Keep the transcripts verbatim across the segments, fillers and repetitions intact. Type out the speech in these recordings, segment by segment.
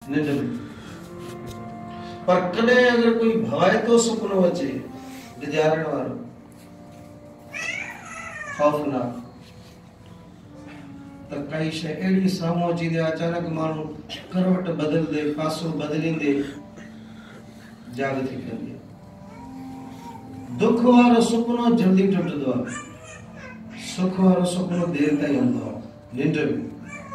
निंड में। पर कदे अगर कोई भवाए तो सुपनो अचे गुजारण वारो खौफनाक त कई शइ अहिड़ी साम्हूं अची दे अचानक माण्हू करवट बदल दे पासो बदलींदे जाग थी कंदी। दुख वारो सुपनो जल्दी टुटदो आहे, सुख वारो सुपनो देर ताईं हलंदो आहे निंड में।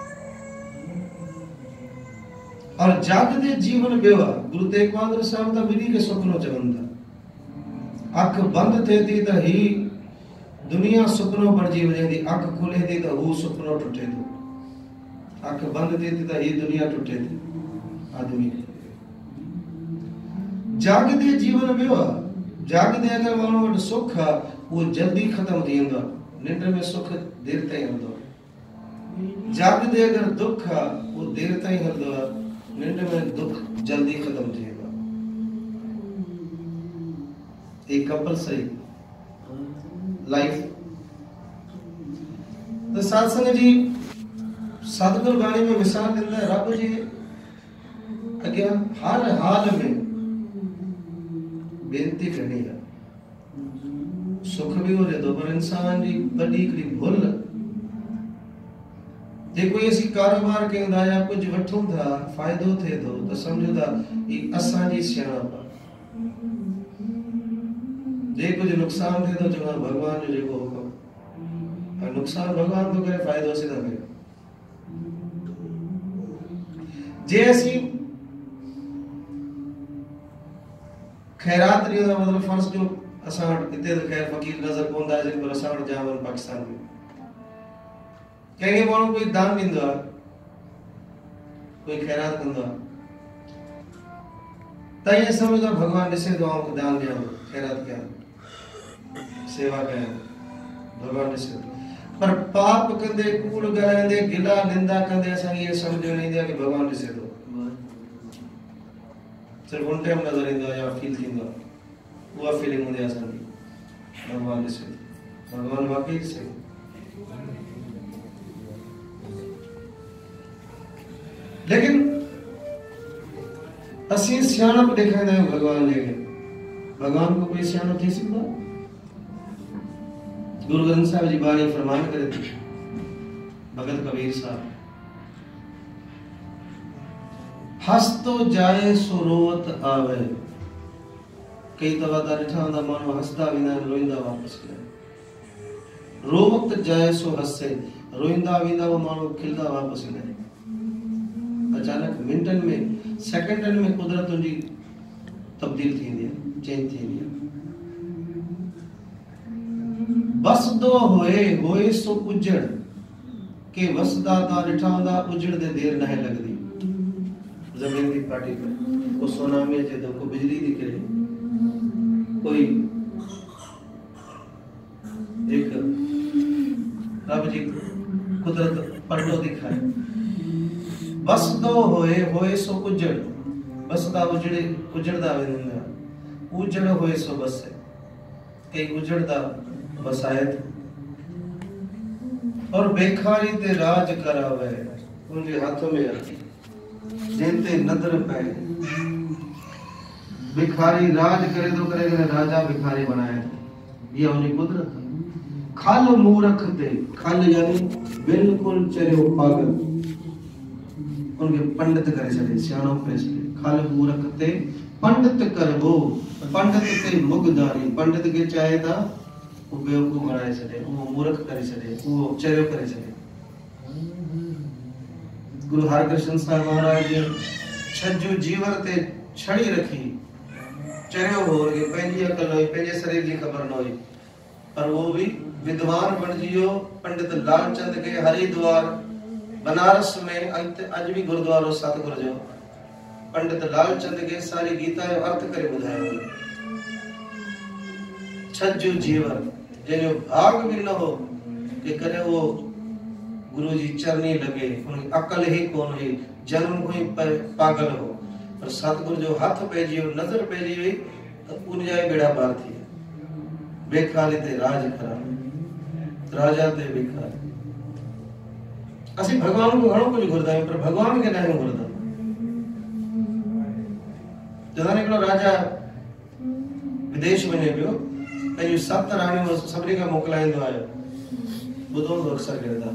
और जागते जीवन ॿियो आहे। गुरु तेग बहादुर साहब त ॿिन्ही खे सुपनो चवनि था। अख बंद थिए थी त ही दुनिया सुपनो बणिजी वञे थी, अख खुले थी त हू सुपनो टुटे थो। अख बंद थिए थी त ही दुनिया टुटे थी आदमी। जागते जीवन ॿियो आहे। जागते अगर माण्हू वटि सुख आहे उहो जल्दी ख़त्म थी वेंदो आहे, निंड में सुख देर ताईं हलंदो आहे। जागते अगर दुख आहे उहो देर ताईं हलंदो आहे, निंड में दुख जल्दी खत्म थी वेंदो आहे। ये कंपलसरी लाइफ। तो सत्संग जी सतगुरु बाणी में मिसाल ॾींदा रब जे अॻियां हर हाल में बेनती करनी है। सुख भी हो जाए तो पर इंसान जी बड़ी हिकिड़ी भुल जे कोई असीं कारोबार कयूं या कुछ वठूं था फ़ाइदो थिए थो त समझो था ही असांजी सियाणप आहे। जे कुछ नुक़सान थिए थो चवंदा भगवान जो जेको हुकुम है। नुक़सान भगवान तो करे, फ़ाइदो असीं था कयूं। जे असीं खैरात ॾियूं था, मतलब फर्ज़ जो असां वटि हिते त ख़ैर फ़क़ीर नज़र कोन था अचनि पर असां वटि जाम आहिनि पाकिस्तान में। कंहिंखे माण्हू कोई दान ॾींदो आहे, कोई खैरात कंदो आहे त ईअं सम्झो भगवान ॾिसे थो आउं दान ॾियां, खैरात कयां, सेवा कयां, भगवान ॾिसे थो। पर पाप कंदे, कूड़ ॻाल्हाईंदे, गिला निंदा कंदे असांखे इहा सम्झ न ईंदी आहे कि भगवान ॾिसे थो। सिर्फ़ उन टाइम नज़र ईंदो आहे या फील थींदो आहे, उहा फीलिंग हूंदी आहे असांजी भगवान ॾिसे थो। भगवान वाकई ॾिसे थो। लेकिन असीं सियाणप ॾेखारींदा आहियूं भगवान जे। भगवान को कोई सियाणो थी सघंदो आहे? गुरु ग्रंथ साहिब जी बाणी फरमान करे थी भगत कबीर साहब, हसतो जाए सो रोवत आवे। कई दफ़ा त ॾिठा हूंदा माण्हू हसदा वेंदा आहिनि, रोईंदा वापसि ईंदा आहिनि। रोवत जाए सो हसे, रोईंदा वेंदा वो माण्हू खिलंदा वापसि ईंदा आहिनि। अचानक मिनटन में, सेकंडन में कुदरत जी तब्दील थी वेंदी आहे, चेंज थी वेंदी आहे। बसदो होए होए सो उजड़, के वसदा ता ॾिठा हूंदा उजड़ दे देर न लगदी। जमीन की पार्टी पर को सुनामी अचे तो को बिजली थी गिरे, कोई एक रब जी कुदरत पलटो दिखाए। बसदो होए होए सो उजड़, बसदा उजड़े उजड़दा वेंदा, उजड़ होए सो बसे, कई उजड़दा बसायत। और बेखारी ते राज करावे, उनके हाथों में है जेते नदर पे। भिखारी राज करे तो करे करे राजा भिखारी बनाए, ये उनकी कुदरत है। खल मूर्ख ते, खल यानी बिल्कुल चरियो पागल, उनके पंडित करे छड़े, सियाणो करे छड़े। खल मूर्ख ते पंडित करबो, पंडित ते मुगदारी, पंडित के चाहे था वो बेवकूफ बनाए छड़े, वो मूर्ख करे छड़े, वो चरियो करे छड़े। गुरु हरकृष्ण साहब महाराज जी छज्जू जीवर ते छड़ी रखी, चरियो हो के पंहिंजी अकल हुई, पंहिंजे शरीर जी ख़बर न हुई, पर वो भी विद्वान बणिजी वियो। पंडित लालचंद के हरिद्वार बनारस में अज भी गुरुद्वारो सतगुरु जो पंडित लालचंद के सारी गीता जो अर्थ करे ॿुधायो। छज्जू जीवर जंहिंजो भाग भी न हो कि कॾहिं वो गुरु जी चरणी लगे, उनकी अकल ही कौन हुई, जन्म हुई पागल हो, पर सतगुरु जो हाथ पइजी वियो, नजर पइजी वई त उन जा बेड़ा पार थी। बेखारी ते राज करा, राजा ते बेखारी। असीं भगवान को घणो कुछ घुरदा आहियूं पर भगवान के नहीं घुरदा। जॾहिं हिकिड़ो राजा विदेश वञे पियो पंहिंजूं सत राणियूं सभिनी खां मोकिलाईंदो आहे, ॿुधो हूंदो अक्सर किरदार।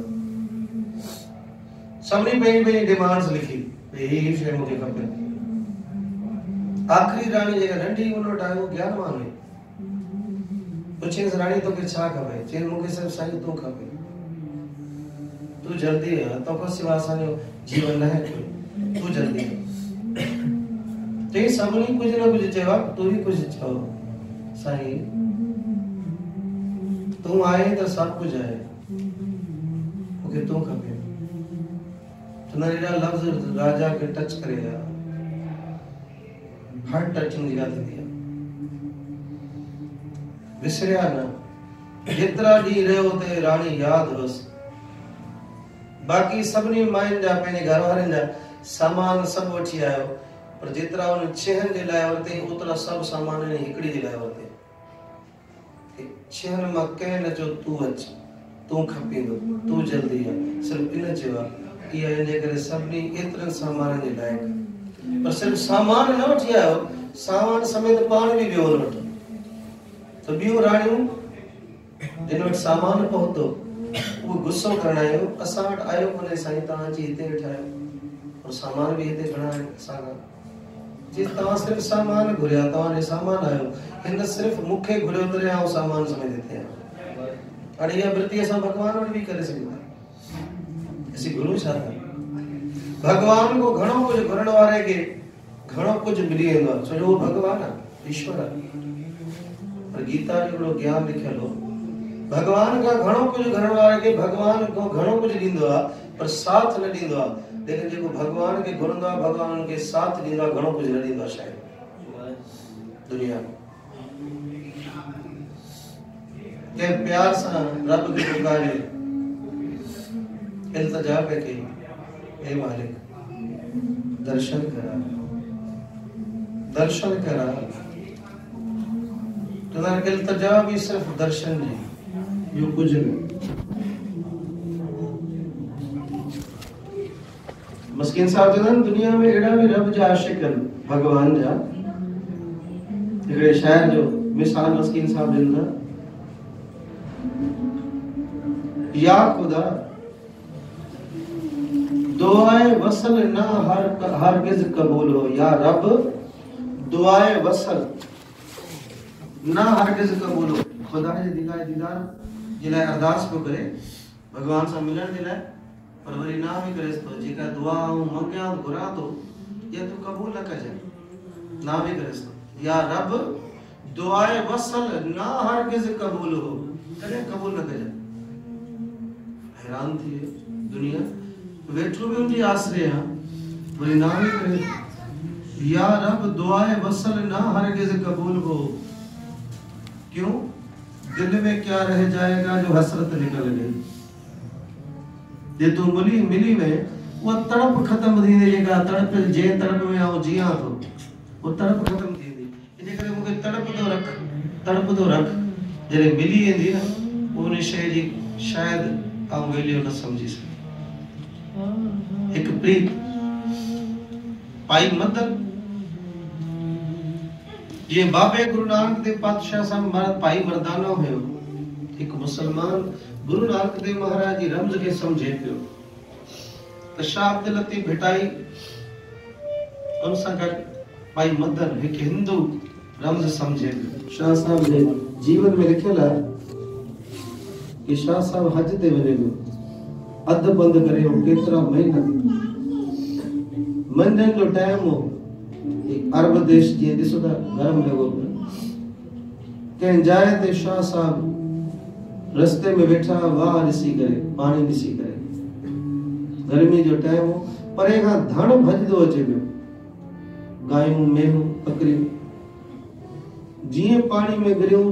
सभिनी पंहिंजी पंहिंजी डिमांड्स लिखी भई हीअ शइ मूंखे खपे। आख़िरी राणी जेका नंढी उन वटि आहे, उहो ज्ञानवान हुई। पुछियसि राणी तोखे छा खपे? चयईं मूंखे सिर्फ़ु साईं तूं खपे, तूं जल्दी आ, तोखां सवाइ असांजो जीवन न आहे कोई, तूं जल्दी आ। चयईं सभिनी कुझु न कुझु चयो आहे, तूं ई कुझु चओ साईं, तूं आहे त सभु कुझु आहे, मूंखे तूं खपे। तुंहिंजा लफ़्ज़ राजा खे टच करे विया, हार्ट टचिंग जी ॻाल्हि थींदी आहे। विसरिया न, जेतिरा ॾींहं रहियो ते राणी यादि हुअसि। बाक़ी सभिनी मायुनि जा पंहिंजे घर वारनि जा सामान सभु वठी आयो, पर जेतिरा उन छहनि जे लाइ वरितई ओतिरा सभु सामान हिकिड़ी जे लाइ वरितई। छहनि मां कंहिं न चयो तूं अच, तूं खपींदो, तूं जल्दी आ, सिर्फ़ु इन चयो आहे। इहा इनजे करे सभिनी एतिरनि सामाननि जे लाइक़ु, पर सिर्फ़ु सामान न वठी आयो, सामान समेत पाण बि वियो हुन वटि। त ॿियूं राणियूं जिन वटि सामान पहुतो, उहो गुस्सो करण आयो, असां वटि आयो कोन्हे साईं, तव्हां अची हिते वेठा आहियो और सामान बि हिते खणा आहिनि असां खां। जी तव्हां सिर्फ़ु सामान घुरिया, तव्हांजे सामान आयो, हिन सिर्फ़ु मूंखे घुरियो तॾहिं आउं सामान समेत हिते आहियां। हाणे इहा वृत्ति असां भॻवान वटि बि करे सघूं था। असीं घुरूं छा था? भॻवान को घणो कुझु घुरण वारे खे घणो कुझु मिली वेंदो आहे, छो जो उहो भॻवान आहे, ईश्वर आहे। पर गीता जो हिकिड़ो ज्ञान लिखियल हो, भगवान का घणो कुछ घरण वारे के भगवान को घणो कुछ दींदो आ, पर साथ न दींदो आ। लेकिन जेको भगवान के घुरंदो आ, भगवान उनके साथ दींदो आ, घणो कुछ न दींदो आ शायद दुनिया के प्यार सां रब के पुकारे इल्तिजा पे कई, हे मालिक दर्शन करा, दर्शन करा। तो इल्तिजा भी सिर्फ दर्शन नहीं, यूं कुछ नहीं। मस्किन साहब जन दुनिया में एड़ा भी रब जा आशिक भगवान जा हिकड़े शायर जो मिसाल मस्किन साहब जन या खुदा दुआए वसल ना हर हरगिज कबूल हो, या रब दुआए वसल ना हरगिज कबूल हो। खुदा जे दिलाए दीदार जे लाइ अरदास पियो करे भगवान सां मिलण जे लाइ, पर वरी ना बि करे थो, जेका दुआ ऐं मंगियां घुरां थो इहा तूं क़बूल न कजांइ, ना बि करे थो। या रब दुआए वसल ना हरगिज कबूल हो, कॾहिं क़बूल न कजांइ। हैरान थी दुनिया, वेठो भी उनजी आसरे आ, वरी ना बि करे। या रब दुआए वसल ना हरगिज कबूल हो, क्यों? दिल में क्या रह जाएगा जो हसरत निकल गई। जे तू मिली मिली में वो तड़प खत्म थी वे, जेका तड़प जे तड़प में आऊं जियां थो वो तड़प खत्म थी वे। इन करे मूंखे तड़प तो रख, तड़प तो रख। जॾहिं मिली वेंदी न उन शइ जी शायद आऊं वैल्यू न समझी सघां। एक प्रीत पाई मदन ये बाबे गुरु नानक देव पातशाह सां मर्द पाई मर्दाना हुयो। एक मुसलमान गुरु नानक देव महाराज जी रमज के समझे पियो त शाह अब्दुल लतीफ भिटाई उन सां गॾु पाई मदन एक हिंदू रमज समझे पियो। शाह साहब जे जीवन में लिखियल आहे कि शाह साहब हज ते वञे पियो, अध बंद करे हो केतिरा महीना मंझंदि जो टाइम हो। अरब देश जीअं ॾिसो था गरम लॻो पियो, कंहिं जाइ ते शाह साहब रस्ते में वेठा वाह ॾिसी करे, पाणी ॾिसी करे, गर्मी जो टाइम हो, परे खां धण भॼंदो अचे पियो, गायूं मेहूं बकरियूं जीअं पाणी में गिरियूं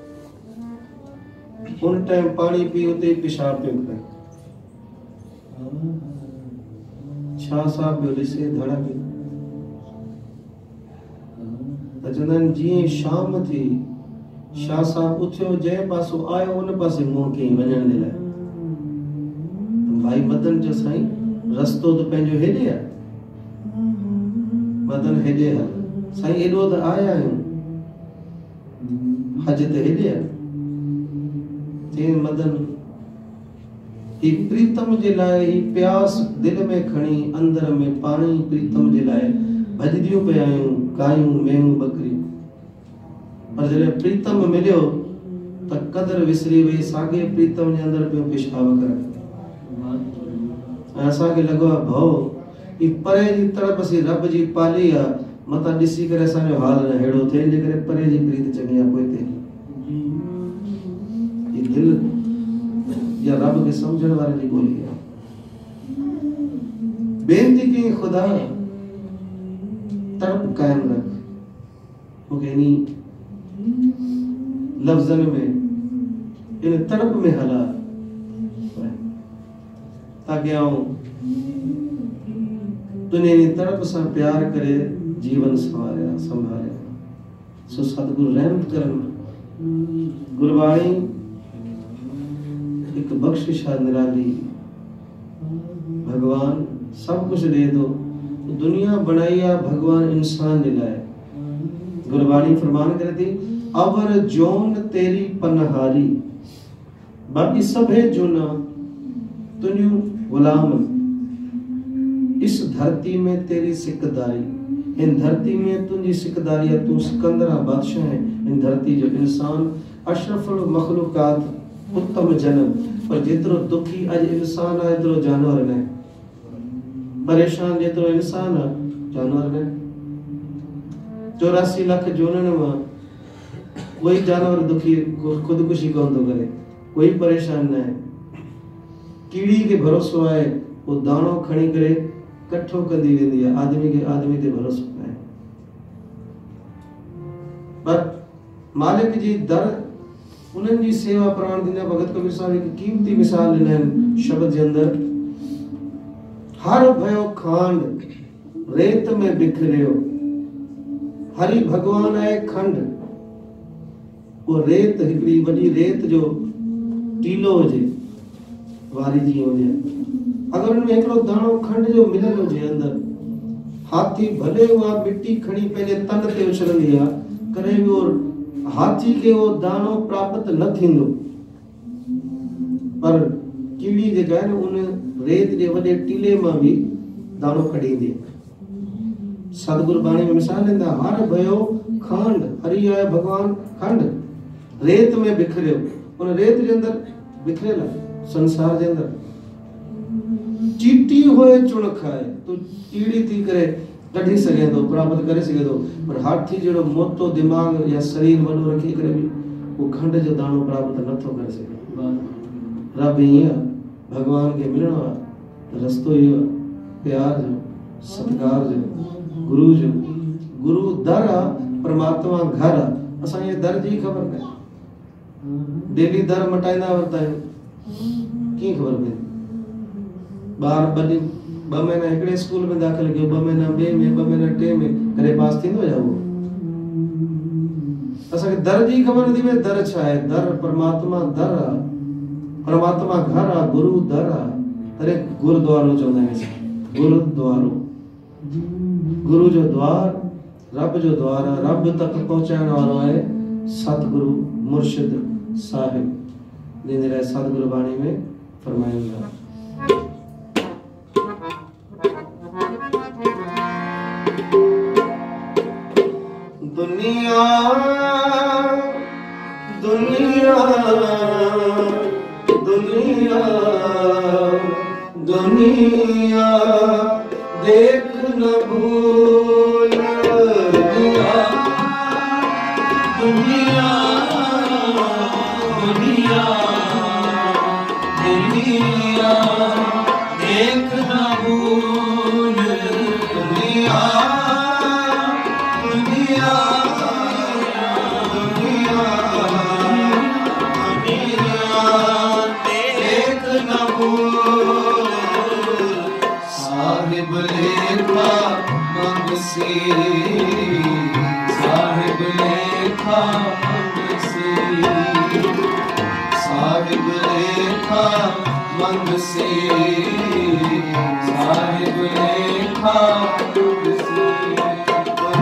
उन टाइम पाणी पी उते पेशाब पियो करे। शाह साहब पियो ॾिसे धण खे त चवंदा जीअं शाम थी, शाह साहब उथियो, जंहिं पासो आयो उन पासे मुंहुं कयईं वञण जे लाइ। भाई मदन चयो साईं रस्तो त पंहिंजो हेॾे आहे। मदन हेॾे हल, साईं एॾो त आया आहियूं, हज ते हेॾे चईं मदन ही प्रीतम जे लाइ, ही प्यास दिल में खणी अंदर में पाणी प्रीतम जे लाइ भॼदियूं पिया आहियूं, गायूं मेहूं बकरियूं, पर जॾहिं प्रीतम मिलियो त कदर विसरी वई, साॻे प्रीतम जे अंदर पियो पेशाब करे। ऐं असांखे लॻो आहे भउ ही परे जी तड़प सी रब जी पाली आहे, मथां ॾिसी करे असांजो हाल न अहिड़ो थिए, इन करे परे जी प्रीत चङी आहे। पोइ ही दिल या रब खे सम्झण वारे जी ॿोली आहे। बेनती कई ख़ुदा तड़प कायम रख, मूंखे इन लफ़्ज़नि में, इन तड़प में हला, ताकि आऊं तुंहिंजे इन तड़प सां प्यार करे जीवन संवारिया संभालिया। सो सतगुरु रहमत करन। गुरबाणी एक बख्शिश है निराली, भगवान सब कुछ दे दो, दुनिया बनाई है भगवान इंसान ने लाए। गुरबाणी फरमान करे थी, अवर जोन तेरी पनहारी, बाकी सब है जोना तुन्यू गुलाम, इस धरती में तेरी सिकदारी, इन धरती में तुझी सिकदारी है, तू सिकंदरा बादशाह है इन धरती जो। इंसान अशरफुल मखलूकात, उत्तम जन्म, पर जेतरो दुखी अज इंसान है एतरो जानवर ने, परेशान जेतरो इंसान है जानवर ने। चौरासी लाख जोनन में कोई जानवर दुखी खुदकुशी कोन तो करे, कोई परेशान न है। कीड़ी के भरोसो है, वो दाणो खणी करे कट्ठो कंदी वेंदी है, आदमी के आदमी ते भरोसो है। पर मालिक जी दर उन्हनि जी सेवा प्राण दिना। भगत कबीर साहब एक कीमती मिसाल ॾिननि शब्द जे अंदर, हर भयो खांड रेत में बिखरियो, हरि भगवान आहे खंड। वो रेत हिकड़ी वॾी रेत जो टीलो हुजे वारी जी हुजे, अगर उनमें हिकिड़ो दाणो खंड जो मिलियल हुजे अंदर, हाथी भले उहा मिट्टी खणी पंहिंजे तन ते उछलंदी आहे, कॾहिं बि वो हाथी के वो दाणो प्राप्त न थींदो। पर कीड़ी जेका आहे न उन रेत जे वॾे टीले मां बि दाणो कढी ईंदी। सतगुरु बाणी में मिसाल ॾींदा, हर भयो खंड, हरि आहे भगवान खंड, रेत में बिखरियो, उन रेत जे अंदर बिखरियल आहे संसार जे अंदर। चीटी होए चुण खाए, तो कीड़ी थी करे कढी सघे थो, प्राप्त करे सघे थो, पर हाथी जहिड़ो मोटो दिमाग़ या शरीर वॾो रखी करे बि वो खंड जो दाणो प्राप्त नथो करे सघे। रब ईअं भगवान खे मिलणो आहे त रस्तो इहो आहे, प्यार जो, सत्कार जो, गुरु जो। गुरु दर आहे, परमात्मा घर आहे। असांखे दर जी ख़बर नाहे, डेली दर मटाईंदा वरता आहियूं, कीअं ख़बर पए? ॿार ॿ ॿ महीना हिकिड़े स्कूल में दाख़िल कयो, ॿ महीना ॿिए में, ॿ महीना टे में, कॾहिं पास थींदो या उहो? असांखे दर जी ख़बर नथी पए, दर छा आहे? दर परमात्मा दर आहे, परमात्मा घर आहे, गुरु दर आहे। अरे गुरुद्वारो चवंदा आहिनि, गुरुद्वारो, गुरु जो द्वार, रब जो द्वार आहे। रब तक पहुचाइण वारो आहे सतगुरु मुर्शिद साहिब, जंहिंजे लाइ सतगुरु बाणी में फरमायो आहे, दुनिया दुनिया दुनिया दुनिया देख न भूल, दुनिया दुनिया दुनिया दुनिया देख न भूल, दुनिया दुनिया दुनिया दुनिया देख न भूल, साहिब लेखा मंगसी, साहिब लेखा मंगसी, साहिब लेखा मंगसी, साहिब लेखा मंगसी।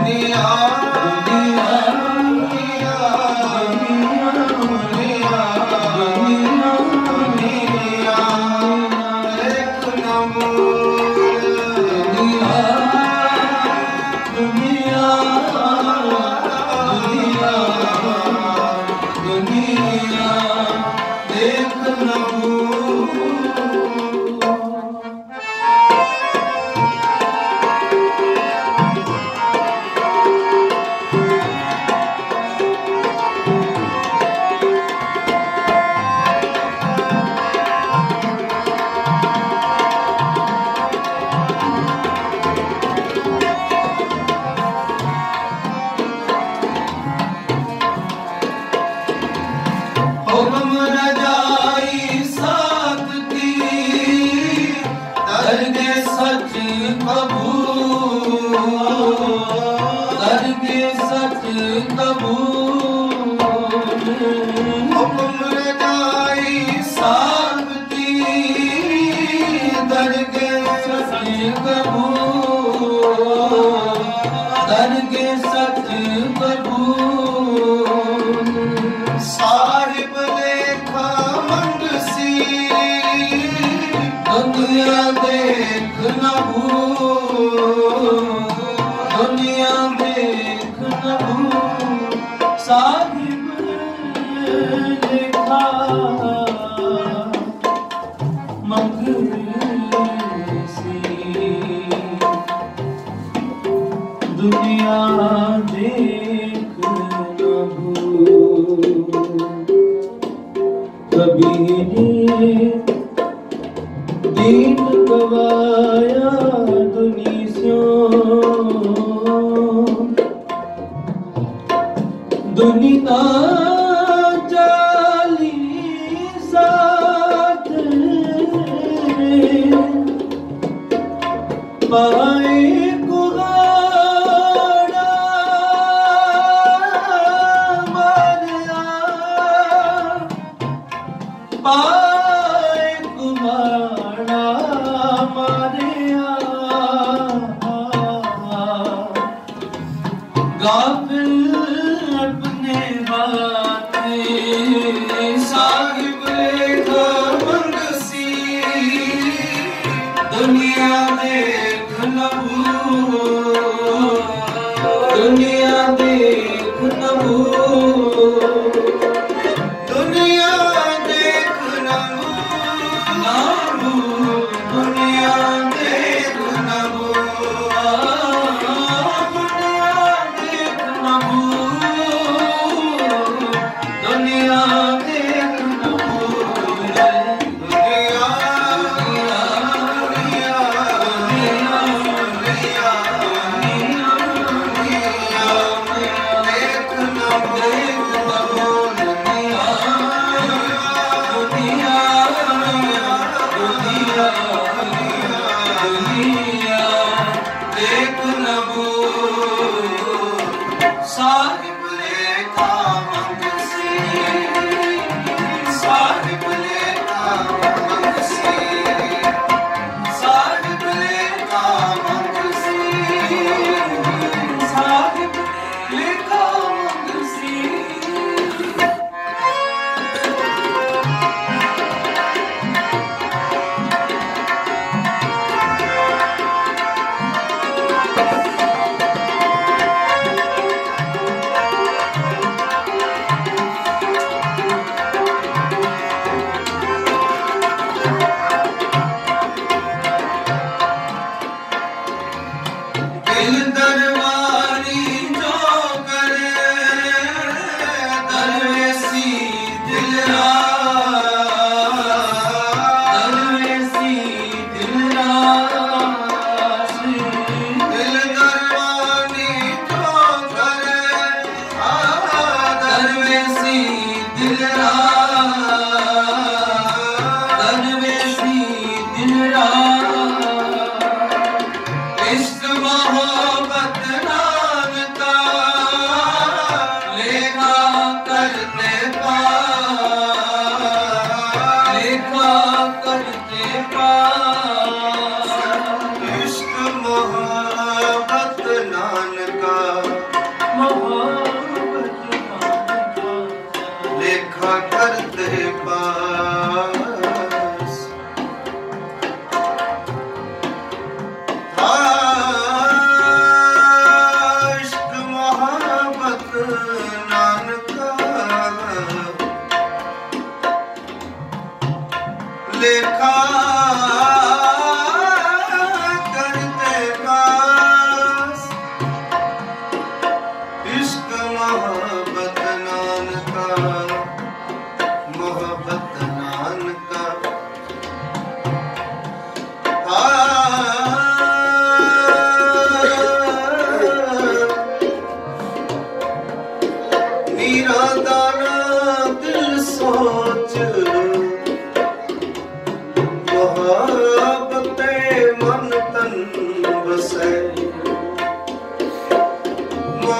इश्क मोहब्बत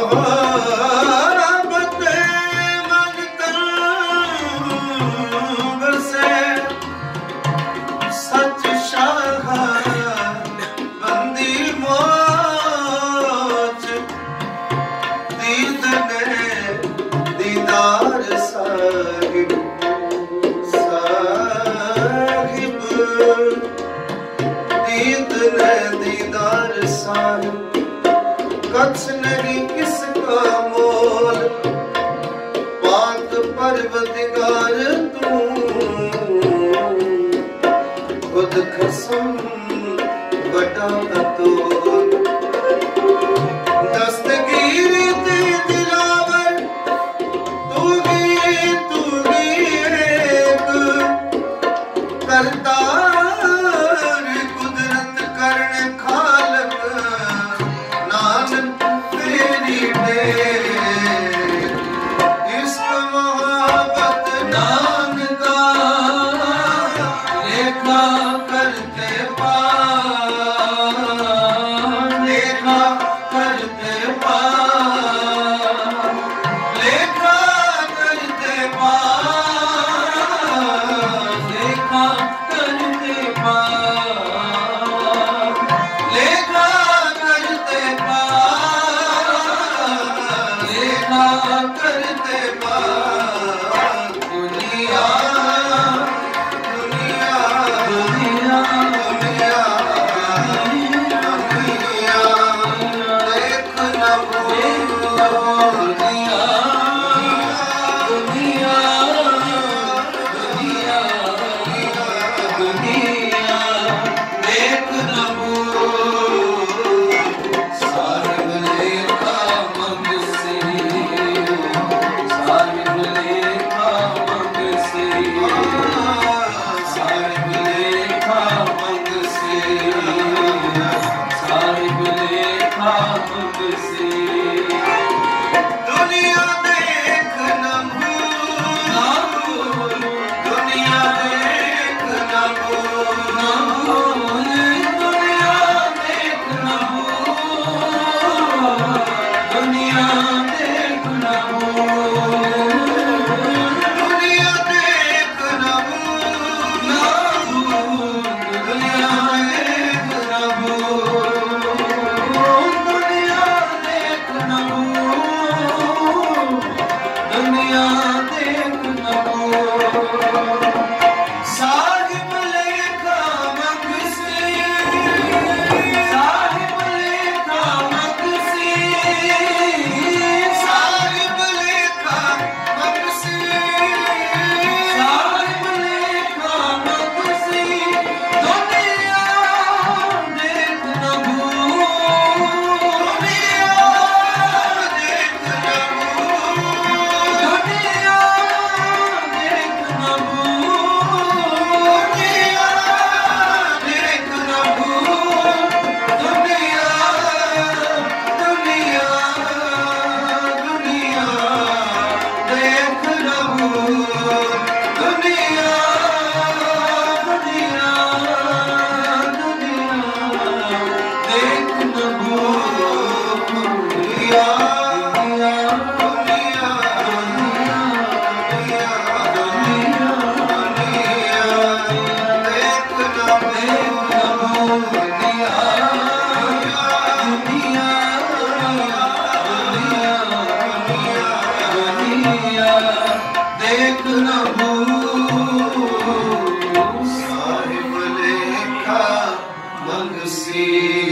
मोहब्बत मन तन बसे सच शाह बंदी मोच दीद ने दीदार साहिब साहिब दीद ने दीदार साहिब कछ नहीं किसका मोल पाक परवदिगार तू खुद कसम बड़ा तोल दस्तगीरी ते दिलावर तू भी तू भी एक करतार कुदरत करण खालक नानक तेरी दे इश्क मोहब्बत नानका लेखा करते पा लेखा करते पा लेखा करते पा लेखा करते पा लेखा करते पा लेखा करते पा दुनिया दुनिया दुनिया दुनिया दुनिया देख न भूल दुनिया दुनिया दुनिया दुनिया देख न भूल साहिब लेखा मंग से साहिब लेखा मंग से साहिब लेखा मंग से साहिब लेखा मंग से दुनिया देख न भूल दुनिया देख न भूल दुनिया देख न भूल दुनिया देख न भूल दुनिया देख न भूल दुनिया देख न भूल दुनिया देख न भूल दुनिया देख न भूल साहिब लेखा मंग से साहिब लेखा मंग से साहिब लेखा मंग से साहिब लेखा मंग से दुनिया देख न भूल दुनिया देख न भूल दुनिया देख न भूल दुनिया देख न भूल दुनिया दुनिया दुनिया देख न भूल दुनिया दुनिया दुनिया देख न भूल दुनिया दुनिया दुनिया दुनिया दुनिया दुनिया देख न भूल दुनिया दुनिया दुनिया देख न भूल साहिब लेखा मंग से